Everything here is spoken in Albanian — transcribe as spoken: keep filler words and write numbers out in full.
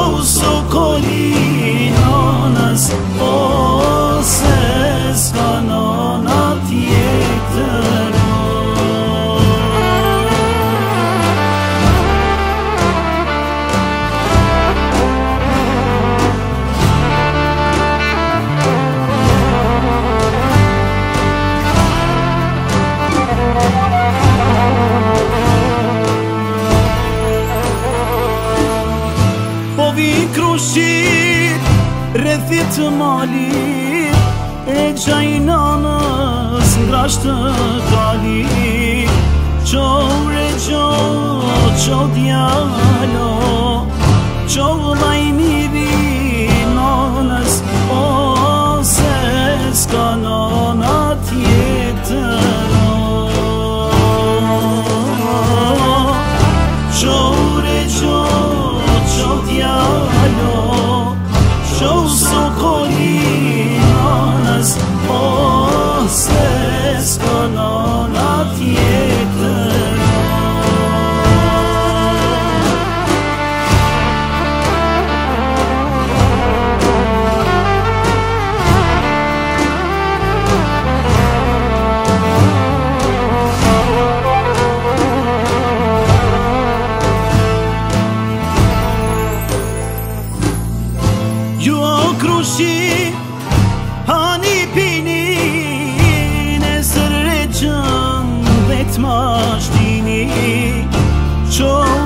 Çoğu sokolinas o ses kanonat yeter. Krushit rrethit të malit e gjajnanës ngrashtë kali. Qo re qo, qo djalo, qo lajmiri nanës o se s'ka nanat jetëro. Qo re qo, qo djalo, qo sokolinas o se s'ka nanat jetëro. Krushi hani pini nesër e gjën vet ma shtini. Qo